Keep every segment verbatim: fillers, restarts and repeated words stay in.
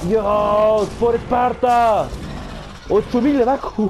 Dios, por Esparta. ocho mil de Baku.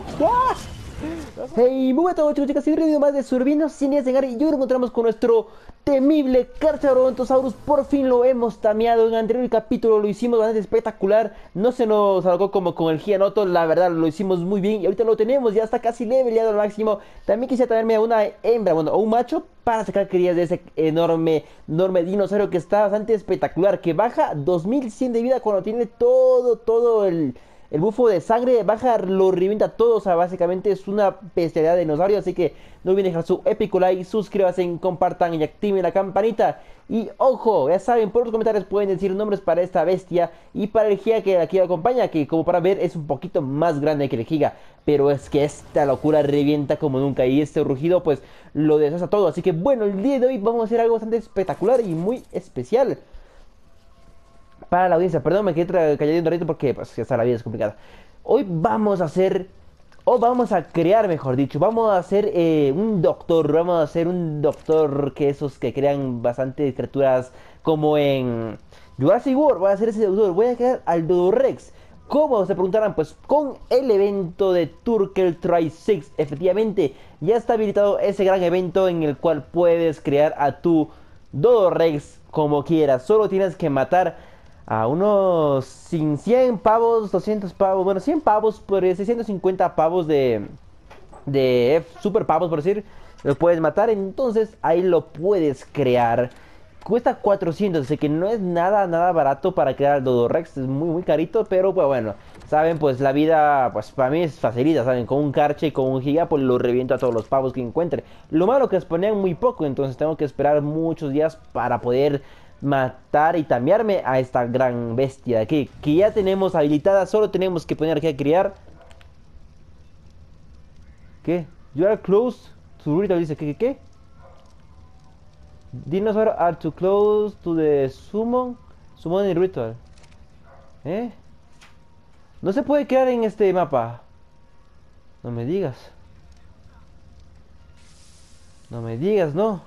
Hey, muy buenas a todos, chicos, chicas, y un video más de Survinos sin llegar. Y hoy nos encontramos con nuestro temible Carcharodontosaurus. Por fin lo hemos tameado. En el anterior capítulo lo hicimos bastante espectacular. No se nos alocó como con el Gianoto, la verdad lo hicimos muy bien. Y ahorita lo tenemos, ya está casi leveleado al máximo. También quisiera traerme a una hembra, bueno, a un macho, para sacar crías de ese enorme, enorme dinosaurio que está bastante espectacular. Que baja dos mil cien de vida cuando tiene todo, todo el... El bufo de sangre baja, lo revienta todo. O sea, básicamente es una bestialidad de dinosaurio. Así que no olviden dejar su épico like, suscríbanse, compartan y activen la campanita. Y ojo, ya saben, por los comentarios pueden decir nombres para esta bestia y para el giga que aquí acompaña, que como para ver es un poquito más grande que el giga. Pero es que esta locura revienta como nunca y este rugido pues lo deshace todo. Así que bueno, el día de hoy vamos a hacer algo bastante espectacular y muy especial para la audiencia. Perdón, me quedé callado un ratito porque pues ya está, la vida es complicada. Hoy vamos a hacer, o vamos a crear, mejor dicho, vamos a hacer eh, un doctor, vamos a hacer un doctor que esos que crean bastantes criaturas como en Jurassic World. Voy a hacer ese doctor, voy a crear al Dodorex. ¿Cómo? Se preguntarán, pues con el evento de Turtle Try seis. Efectivamente, ya está habilitado ese gran evento en el cual puedes crear a tu Dodorex como quieras. Solo tienes que matar a unos cien pavos, doscientos pavos, bueno, cien pavos, por seiscientos cincuenta pavos de, de super pavos, por decir, lo puedes matar. Entonces ahí lo puedes crear. Cuesta cuatrocientos, así que no es nada, nada barato para crear el Dodorex. Es muy, muy carito, pero pues bueno, saben, pues la vida, pues para mí es facilita, saben, con un Karche y con un giga, pues lo reviento a todos los pavos que encuentre. Lo malo que exponían muy poco, entonces tengo que esperar muchos días para poder matar y tamearme a esta gran bestia de aquí, que ya tenemos habilitada. Solo tenemos que poner aquí a criar. ¿Qué? You are close to ritual, dice. ¿Qué, qué, qué? Dinosaurs are too close to the summon Summoning ritual. ¿Eh? No se puede crear en este mapa. No me digas. No me digas, no.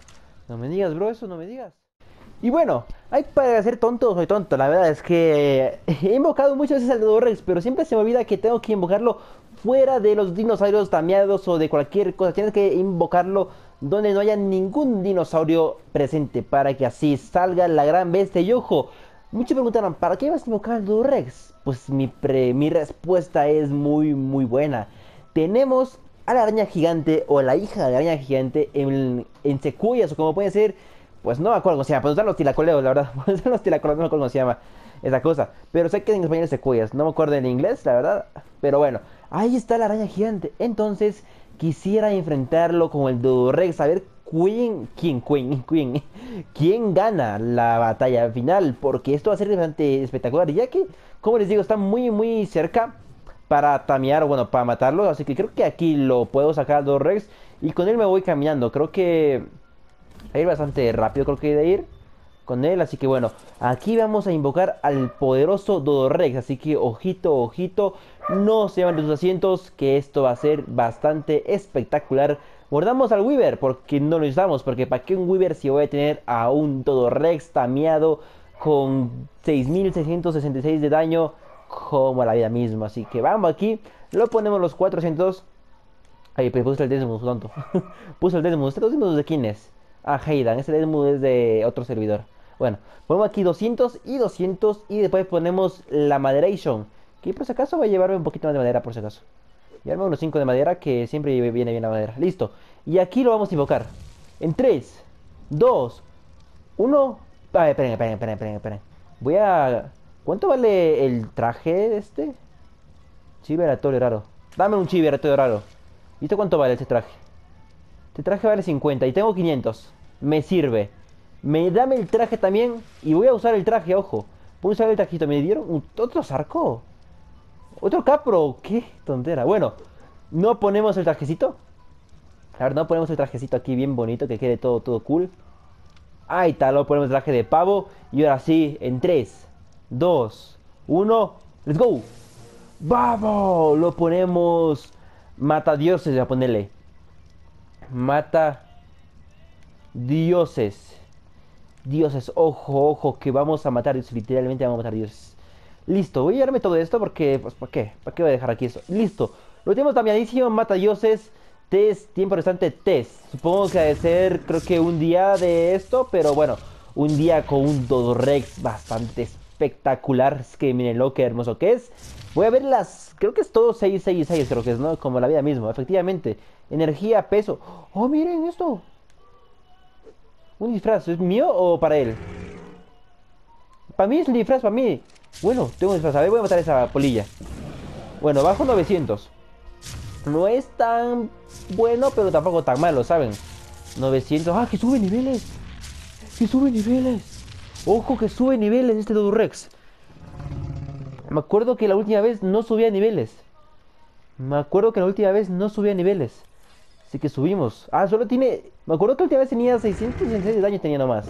No me digas, bro, eso no me digas. Y bueno, hay para ser tonto, soy tonto. La verdad es que he invocado muchas veces al Dodorex, pero siempre se me olvida que tengo que invocarlo fuera de los dinosaurios tameados o de cualquier cosa. Tienes que invocarlo donde no haya ningún dinosaurio presente para que así salga la gran bestia. Y ojo, muchos preguntarán, ¿para qué vas a invocar al Dodorex? Pues mi, pre mi respuesta es muy, muy buena. Tenemos a la araña gigante o la hija de la araña gigante en, en secuoyas, o como puede ser. Pues no me acuerdo cómo se llama, pues están los tilacoleos, la verdad. Están los tilacoleos, no me acuerdo cómo se llama esa cosa. Pero sé que en español es secuoyas, no me acuerdo en inglés, la verdad. Pero bueno, ahí está la araña gigante. Entonces, quisiera enfrentarlo con el Dodorex. A ver quién, quién, quién, quién, quién gana la batalla final. Porque esto va a ser bastante espectacular. Ya que, como les digo, está muy, muy cerca para tamear, bueno, para matarlo. Así que creo que aquí lo puedo sacar al Dodorex. Y con él me voy caminando. Creo que a ir bastante rápido, creo que he de ir con él. Así que bueno, aquí vamos a invocar al poderoso Dodorex. Así que ojito, ojito, no se llevan de sus asientos, que esto va a ser bastante espectacular. Guardamos al Weaver porque no lo necesitamos, porque para qué un Weaver si voy a tener a un Dodorex tameado con seis mil seiscientos sesenta y seis de daño como la vida misma. Así que vamos aquí, lo ponemos los cuatrocientos. Ay, pues puse el Desmos, tonto. Puse el Desmos. ¿Este Desmos de quién es? Ah, Heidan, ese Desmos es de otro servidor. Bueno, ponemos aquí doscientos y doscientos. Y después ponemos la Maderation, que por si acaso va a llevarme un poquito más de madera, por si acaso. Llevarme unos cinco de madera, que siempre viene bien la madera. Listo. Y aquí lo vamos a invocar en tres, dos, uno. Ay, esperen, esperen, esperen, esperen, esperen. Voy a... ¿Cuánto vale el traje este? Chiveratorio raro. Dame un chiveratorio raro. ¿Y esto cuánto vale este traje? Este traje vale cincuenta y tengo quinientos. Me sirve. Me dame el traje también. Y voy a usar el traje, ojo. Voy a usar el trajito. ¿Me dieron un, otro zarco? ¿Otro capro? ¿Qué tontera? Bueno, no ponemos el trajecito. A ver, no ponemos el trajecito aquí bien bonito, que quede todo, todo cool. Ahí está, lo ponemos el traje de pavo. Y ahora sí, en tres, dos, uno. ¡Let's go! ¡Vamos! Lo ponemos... Mata dioses, voy a ponerle. Mata dioses. Dioses, ojo, ojo, que vamos a matar dioses. Literalmente vamos a matar dioses. Listo, voy a llevarme todo esto porque, pues, ¿para qué? ¿Para qué voy a dejar aquí eso? Listo. Lo tenemos también, mata dioses. Test, tiempo restante, test. Supongo que debe ser, creo que un día de esto, pero bueno, un día con un Dodorex bastante espectacular. Es que miren lo que hermoso que es. Voy a ver las, creo que es todo seis seis seis, creo que es, ¿no? Como la vida misma, efectivamente. Energía, peso. Oh, miren esto. Un disfraz, ¿es mío o para él? Para mí es un disfraz, para mí. Bueno, tengo un disfraz, a ver, voy a matar a esa polilla. Bueno, bajo novecientos. No es tan bueno, pero tampoco tan malo, ¿saben? novecientos. ¡Ah, que sube niveles! ¡Que sube niveles! ¡Ojo que sube niveles este Dodorex! Me acuerdo que la última vez no subía niveles. Me acuerdo que la última vez no subía niveles. Así que subimos. Ah, solo tiene... Me acuerdo que la última vez tenía seiscientos sesenta y seis de daño, tenía nomás.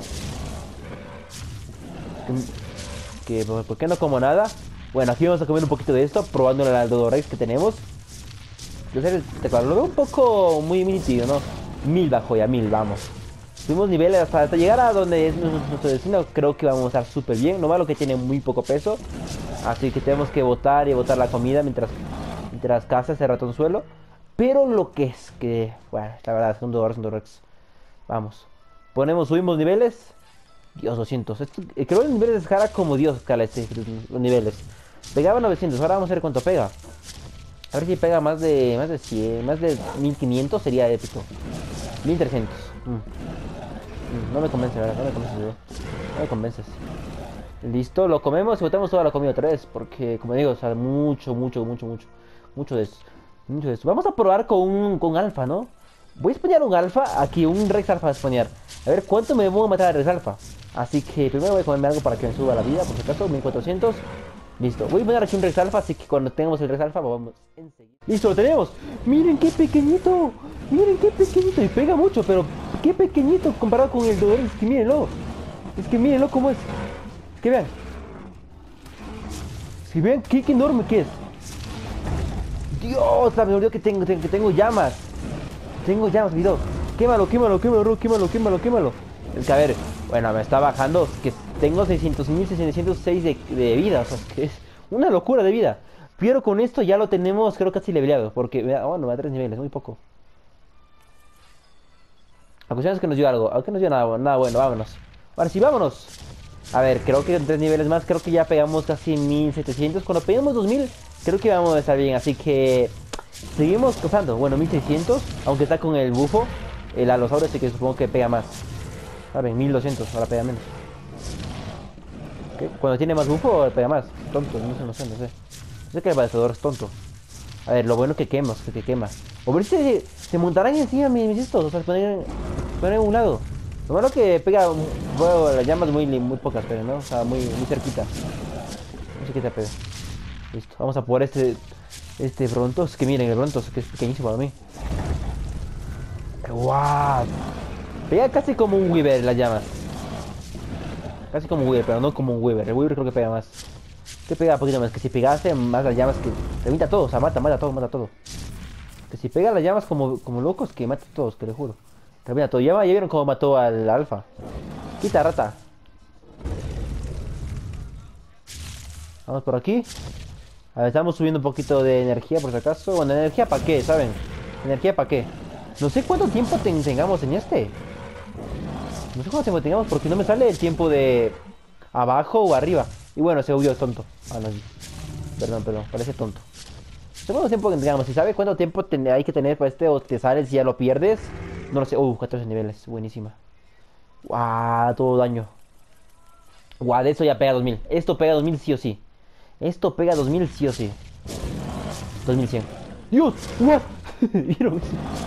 Que, ¿por qué no como nada? Bueno, aquí vamos a comer un poquito de esto, probando el Dodorex que tenemos. Lo veo un poco muy nítido, ¿no? Mil bajo ya, mil, vamos. Subimos niveles hasta, hasta llegar a donde es nuestro destino. Creo que vamos a estar súper bien. No malo que tiene muy poco peso. Así que tenemos que botar y botar la comida mientras, mientras caza ese ratón suelo. Pero lo que es que... Bueno, la verdad, es un Dodorex, un Dodorex. Vamos. Ponemos, subimos niveles. Dios, doscientos. Esto, eh, creo que los niveles escala como Dios escala este, los niveles. Pegaba novecientos, ahora vamos a ver cuánto pega. A ver si pega más de más de cien, más de mil quinientos sería épico. mil trescientos. Mm. Mm, no me convence, ¿verdad? No me convences, ¿verdad? No me convences. Listo, lo comemos y botamos toda la comida otra vez. Porque, como digo, o sea, mucho, mucho, mucho, mucho. Mucho de eso. Mucho de eso. Vamos a probar con un con alfa, ¿no? Voy a spawnear un alfa. Aquí, un Rex alfa a spawnear. A ver cuánto me voy a matar al Rex alfa. Así que primero voy a comerme algo para que me suba la vida, por si acaso, mil cuatrocientos. Listo, voy a poner aquí un Rex alfa, así que cuando tengamos el Rex alfa vamos enseguida. Listo, lo tenemos. Miren qué pequeñito. Miren qué pequeñito. Y pega mucho, pero qué pequeñito comparado con el Dodorex. Es que mírenlo. Es que mírenlo cómo es. Es que vean. Es que vean qué, qué enorme que es. Dios, me olvidó que tengo, que tengo llamas. Tengo llamas, video. Quémalo, quémalo, quémalo, quémalo, quémalo, quémalo. Es que a ver, bueno, me está bajando. Que tengo seiscientos mil seiscientos seis de, de vida. O sea, es que es una locura de vida. Pero con esto ya lo tenemos, creo, casi leveleado. Porque, bueno, me da tres niveles, muy poco. La cuestión es que nos dio algo. Aunque nos dio nada, nada bueno, vámonos. Ahora sí, vámonos. A ver, creo que en tres niveles más, creo que ya pegamos casi mil setecientos. Cuando pegamos dos mil, creo que vamos a estar bien. Así que seguimos cazando. Bueno, mil seiscientos, aunque está con el bufo. El alosaurio, así que supongo que pega más. ¿Saben? mil doscientos, ahora pega menos. ¿Qué? Cuando tiene más bufo, pega más. Tonto, no sé, no sé, no sé. No sé que el balanceador es tonto. A ver, lo bueno que quema, que, que quema. O ver si se, se montarán encima mis estos, o sea, se ponen, ponen en un lado. Lo malo que pega, bueno, las llamas muy, muy pocas, pero no, o sea, muy, muy cerquita. No sé qué te pega. Listo, vamos a por este, este Brontos, que miren, el Brontos, que es pequeñísimo para mí. ¡Wow! Pega casi como un Weaver las llamas. Casi como un Weaver, pero no como un Weaver. El Weaver creo que pega más. Que pega un poquito más. Que si pegase más las llamas, que revienta todo. O sea, mata, mata todo, mata todo. Que si pega las llamas como, como locos, que mata a todos, que le juro. Revienta todo. Ya, ya vieron cómo mató al alfa. Quita, rata. Vamos por aquí. A ver, estamos subiendo un poquito de energía por si acaso. Bueno, energía para qué, ¿saben? Energía para qué. No sé cuánto tiempo ten tengamos en este. No sé cuánto tiempo tengamos porque no me sale el tiempo de abajo o arriba. Y bueno, se obvio, es tonto. Ah, no, perdón, perdón, parece tonto. No sé cuánto tiempo tengamos. Si sabes cuánto tiempo hay que tener para este o te sales y ya lo pierdes. No lo sé. Uh, catorce niveles. Buenísima. Guau, todo daño. Guau, de eso ya pega dos mil. Esto pega dos mil sí o sí. Esto pega dos mil sí o sí. dos mil cien. ¡Dios! ¡What! ¿Vieron?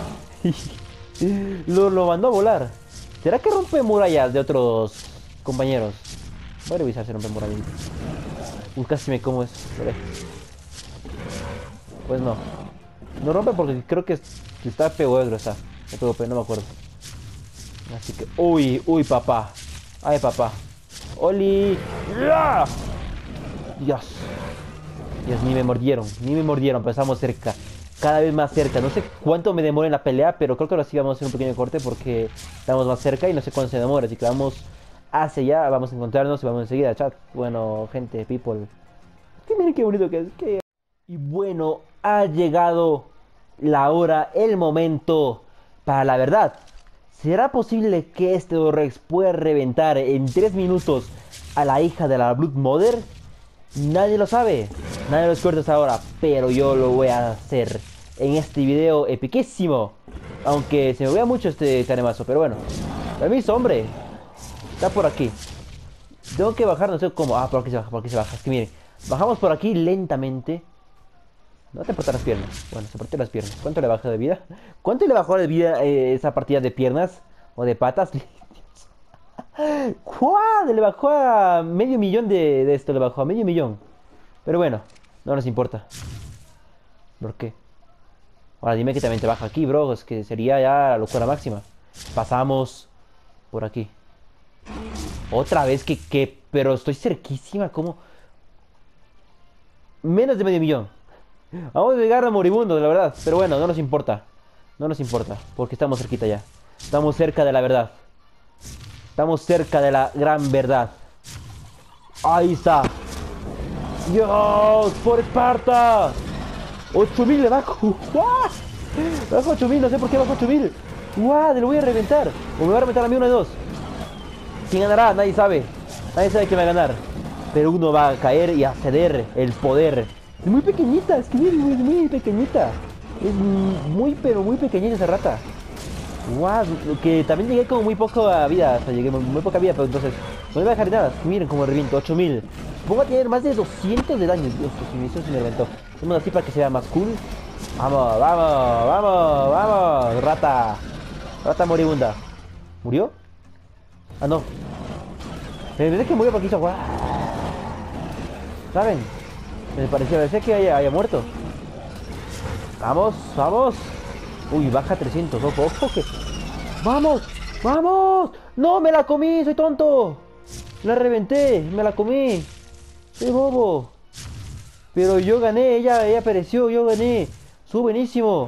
lo, lo mandó a volar. ¿Será que rompe murallas de otros compañeros? Voy a revisar si rompe murallas. Uy, casi me como eso. Pues no. No rompe porque creo que está pegado, está. Pero no me acuerdo. Así que... Uy, uy, papá. Ay, papá. ¡Oli! ¡Ya! Dios. Dios, ni me mordieron. Ni me mordieron, pero estamos cerca. Cada vez más cerca. No sé cuánto me demora en la pelea, pero creo que ahora sí vamos a hacer un pequeño corte porque estamos más cerca y no sé cuánto se demora. Así que vamos hacia allá, vamos a encontrarnos y vamos enseguida, chat. Bueno, gente, people. Miren qué bonito que es. Qué... Y bueno, ha llegado la hora, el momento para la verdad. ¿Será posible que este Rex pueda reventar en tres minutos a la hija de la Blood Mother? Nadie lo sabe, nadie lo descubre hasta ahora, pero yo lo voy a hacer en este video epiquísimo. Aunque se me vea mucho este canemazo, pero bueno. Permiso, hombre. Está por aquí. Tengo que bajar, no sé cómo. Ah, por aquí se baja, por aquí se baja. Es que miren, bajamos por aquí lentamente. No te importan las piernas. Bueno, se partió las piernas. ¿Cuánto le bajó de vida? ¿Cuánto le bajó de vida eh, esa partida de piernas? ¿O de patas? ¡Guau! Le bajó a medio millón de, de esto. Le bajó a medio millón. Pero bueno, no nos importa. ¿Por qué? Ahora dime que también te baja aquí, bro. Es que sería ya la locura máxima. Pasamos por aquí. Otra vez que, que... Pero estoy cerquísima, ¿cómo? Menos de medio millón. Vamos a llegar a moribundo, la verdad. Pero bueno, no nos importa. No nos importa, porque estamos cerquita ya. Estamos cerca de la verdad. Estamos cerca de la gran verdad. Ahí está. Dios, por Esparta. ocho mil le bajo. ¡Guau! Bajo ocho mil, no sé por qué bajo ocho mil. ¡Guau! Lo voy a reventar. O me va a reventar a mí uno de dos. ¿Quién ganará? Nadie sabe. Nadie sabe quién va a ganar. Pero uno va a caer y a ceder el poder. Es muy pequeñita, es que es muy, muy pequeñita. Es muy, pero muy pequeñita esa rata. Guau, que también llegué con muy poca vida. O sea, llegué con muy poca vida, pero entonces no le voy a dejar nada. Miren cómo reviento, ocho mil. Pongo a tener más de doscientos de daño. Dios, pues si me reventó. Hacemos así para que se vea más cool. Vamos, vamos, vamos, vamos. Rata. Rata moribunda. ¿Murió? Ah, no. Me parece que murió porque hizo guau. ¿Saben? Me pareció, parece que haya, haya muerto. Vamos, vamos. Uy, baja trescientos, ojo, ojo que... ¡Vamos! ¡Vamos! ¡No, me la comí! ¡Soy tonto! La reventé, me la comí. ¡Soy bobo! Pero yo gané, ella, ella pereció, yo gané. ¡Soy buenísimo!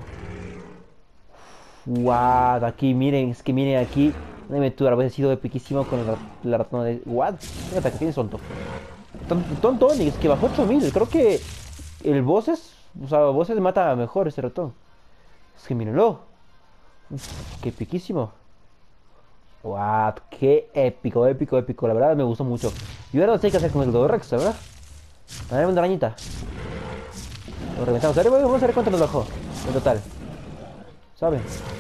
¡Guau! Aquí, miren, es que miren aquí. Una aventura, había sido epiquísimo con la, la ratona de... ¿What? Fíjate, que tienes tonto. Tonto, es que bajó ocho mil. Creo que el bosses, o sea, bosses mata mejor ese ratón. Es que mírenlo. Uf, qué epiquísimo. What, qué épico, épico, épico. La verdad me gustó mucho. Y ahora no sé qué hacer con el Rex, ¿verdad? A ver, una arañita. Lo reventamos. A ver, vamos a ver cuánto nos bajó en total. ¿Saben?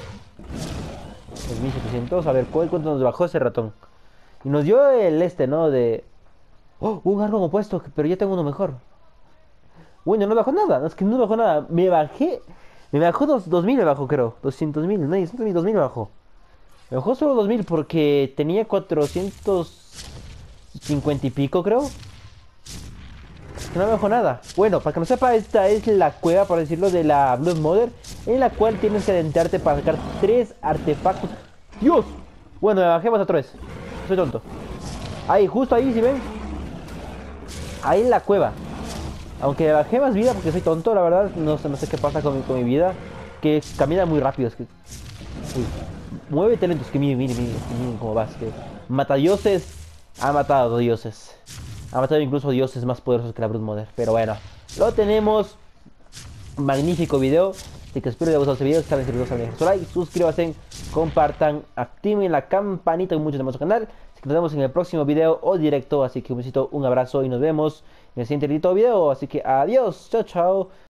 mil setecientos. A ver, ¿cuánto nos bajó ese ratón? Y nos dio el este, ¿no? De... Oh, un árbol opuesto, pero ya tengo uno mejor. Bueno, no bajó nada, es que no bajó nada. Me bajé, me bajó dos, dos mil me bajó, creo. Doscientos mil, no, doscientos mil, dos mil me bajó. Me bajó solo dos mil porque tenía cuatrocientos cincuenta y pico, creo. Es que no me bajó nada. Bueno, para que no sepa, esta es la cueva, por decirlo, de la Blood Mother, en la cual tienes que adentrarte para sacar tres artefactos. ¡Dios! Bueno, me bajé más otra vez. Soy tonto. Ahí, justo ahí, si ven. Ahí en la cueva. Aunque bajé más vida porque soy tonto, la verdad. No sé, no sé qué pasa con mi, con mi vida. Que camina muy rápido. Es que... Uy. Mueve talentos. Que miren, miren, miren, miren cómo vas. Que mata dioses. Ha matado dioses. Ha matado incluso dioses más poderosos que la Blood Mother. Pero bueno, lo tenemos. Magnífico video. Así que espero que les haya gustado este video. Si saben, si les gustó, dejen su like, suscríbanse, compartan, activen la campanita y muchos de nuestro canal. Así que nos vemos en el próximo video o directo. Así que un besito, un abrazo y nos vemos en el siguiente video. Así que adiós, chao, chao.